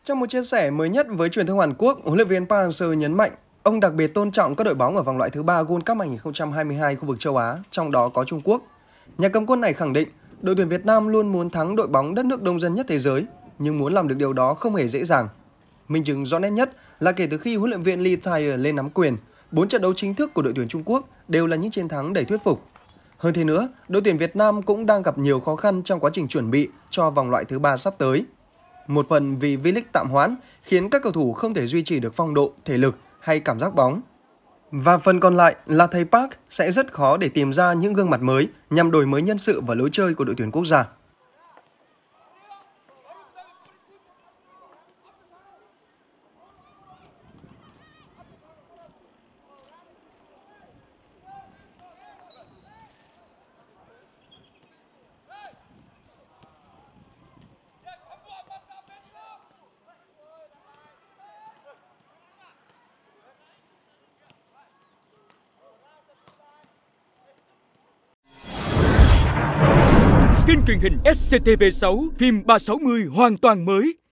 Trong một chia sẻ mới nhất với truyền thông Hàn Quốc, huấn luyện viên Park Hang-seo nhấn mạnh ông đặc biệt tôn trọng các đội bóng ở vòng loại thứ 3 World Cup 2022 khu vực châu Á, trong đó có Trung Quốc. Nhà cầm quân này khẳng định đội tuyển Việt Nam luôn muốn thắng đội bóng đất nước đông dân nhất thế giới, nhưng muốn làm được điều đó không hề dễ dàng. Minh chứng rõ nét nhất là kể từ khi huấn luyện viên Lee Tae lên nắm quyền, 4 trận đấu chính thức của đội tuyển Trung Quốc đều là những chiến thắng đầy thuyết phục. Hơn thế nữa, đội tuyển Việt Nam cũng đang gặp nhiều khó khăn trong quá trình chuẩn bị cho vòng loại thứ 3 sắp tới. Một phần vì V-League tạm hoãn khiến các cầu thủ không thể duy trì được phong độ, thể lực hay cảm giác bóng. Và phần còn lại là thầy Park sẽ rất khó để tìm ra những gương mặt mới nhằm đổi mới nhân sự và lối chơi của đội tuyển quốc gia. Kênh truyền hình SCTV6 phim 360 hoàn toàn mới.